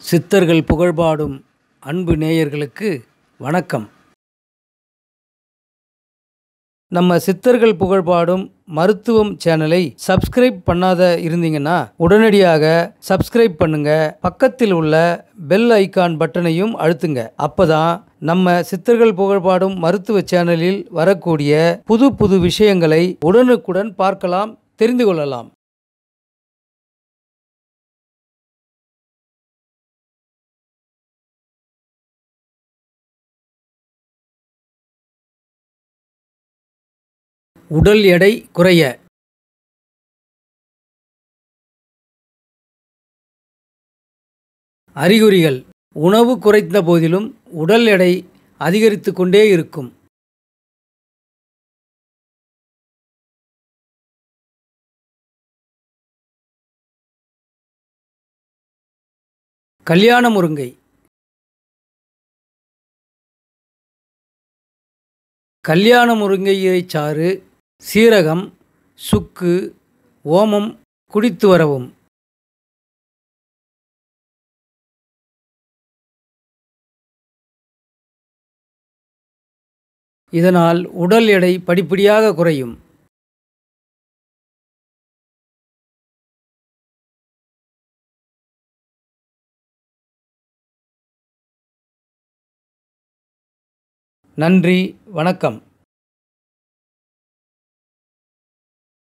சித்தர்கள் புகழ்பாடும் அன்பு நேயர்களுக்கு வணக்கம். நம்ம சித்தர்கள் புகழ்பாடும் மருத்துவம் சேனலை சப்ஸ்கிரைப் பண்ணாத இருந்தீங்கன்னா உடனடியாக சப்ஸ்கிரைப் பண்ணுங்க. பக்கத்தில் உள்ள பெல் ஐகான் பட்டனையும் அழுத்துங்க. அப்பதான் நம்ம சித்தர்கள் புகழ்பாடும் மருத்துவ சேனலில் வரக்கூடிய புது புது விஷயங்களை உடனுக்குடன் பார்க்கலாம், தெரிந்து கொள்ளலாம். உடல் எடை குறைய அறிகுறிகள்: உணவு குறைந்த போதிலும் உடல் எடை அதிகரித்து கொண்டே இருக்கும். கல்யாண முருங்கை. கல்யாண முருங்கையை சாறு, சீரகம், சுக்கு, ஓமம் குடித்து வரவும். இதனால் உடல் எடை படிப்படியாக குறையும். நன்றி, வணக்கம்.